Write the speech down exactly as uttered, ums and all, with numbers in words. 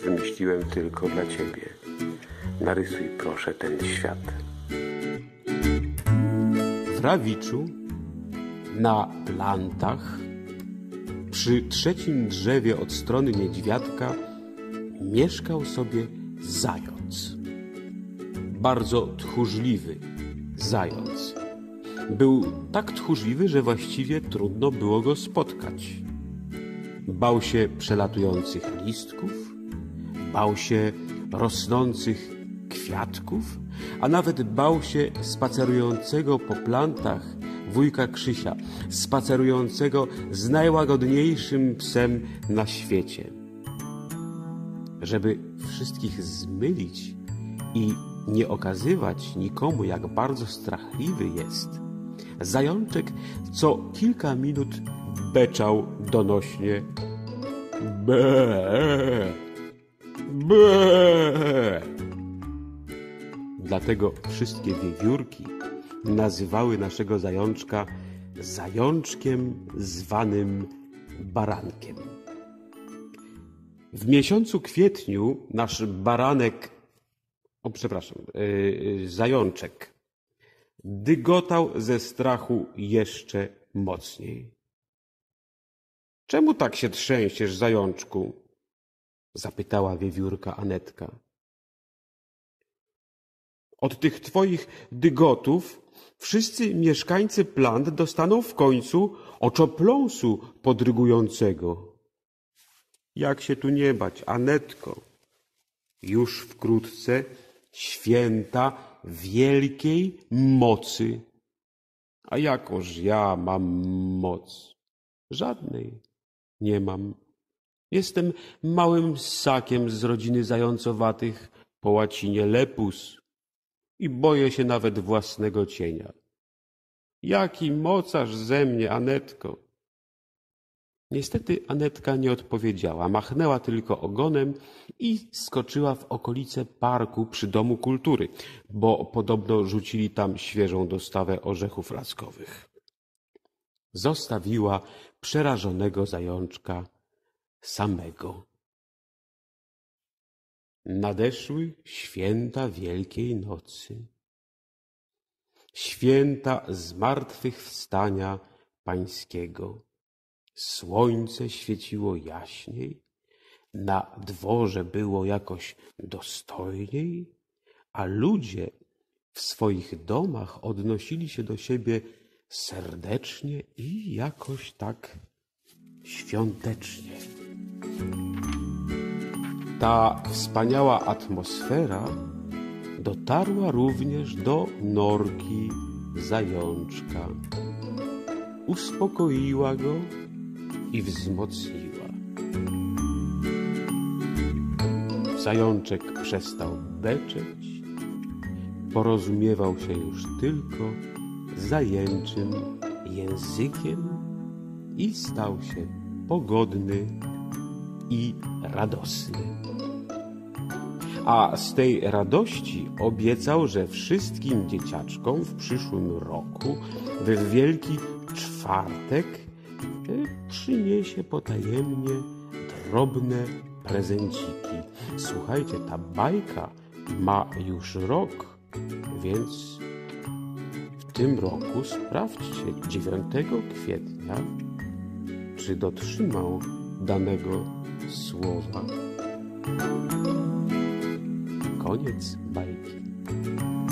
wymyśliłem tylko dla ciebie. Narysuj proszę ten świat. W Rawiczu, na plantach, przy trzecim drzewie od strony niedźwiadka, mieszkał sobie zając. Bardzo tchórzliwy zając. Był tak tchórzliwy, że właściwie trudno było go spotkać. Bał się przelatujących listków, bał się rosnących kwiatków, a nawet bał się spacerującego po plantach wujka Krzysia, spacerującego z najłagodniejszym psem na świecie. Żeby wszystkich zmylić i nie okazywać nikomu, jak bardzo strachliwy jest, zajączek co kilka minut beczał donośnie: be, be. Dlatego wszystkie wiewiórki nazywały naszego zajączka zajączkiem zwanym barankiem. W miesiącu kwietniu nasz baranek, o przepraszam, yy, zajączek dygotał ze strachu jeszcze mocniej. — Czemu tak się trzęsiesz, zajączku? — zapytała wiewiórka Anetka. — Od tych twoich dygotów wszyscy mieszkańcy plant dostaną w końcu oczopląsu podrygującego. — Jak się tu nie bać, Anetko? Już wkrótce święta wielkiej mocy. A jakoż ja mam moc? Żadnej nie mam. Jestem małym ssakiem z rodziny zającowatych, po łacinie lepus, i boję się nawet własnego cienia. Jaki mocarz ze mnie, Anetko? Niestety Anetka nie odpowiedziała, machnęła tylko ogonem i skoczyła w okolice parku przy Domu Kultury, bo podobno rzucili tam świeżą dostawę orzechów laskowych. Zostawiła przerażonego zajączka samego. Nadeszły święta Wielkiej Nocy, święta Zmartwychwstania Pańskiego. Słońce świeciło jaśniej, na dworze było jakoś dostojniej, a ludzie w swoich domach odnosili się do siebie serdecznie i jakoś tak świątecznie. Ta wspaniała atmosfera dotarła również do norki zajączka. Uspokoiła go i wzmocniła. Zajączek przestał beczeć, porozumiewał się już tylko zajęczym językiem i stał się pogodny i radosny. A z tej radości obiecał, że wszystkim dzieciaczkom w przyszłym roku, w Wielki Czwartek, przyniesie potajemnie drobne prezenciki. Słuchajcie, ta bajka ma już rok, więc w tym roku sprawdźcie dziewiątego kwietnia, czy dotrzymał danego słowa. Koniec bajki.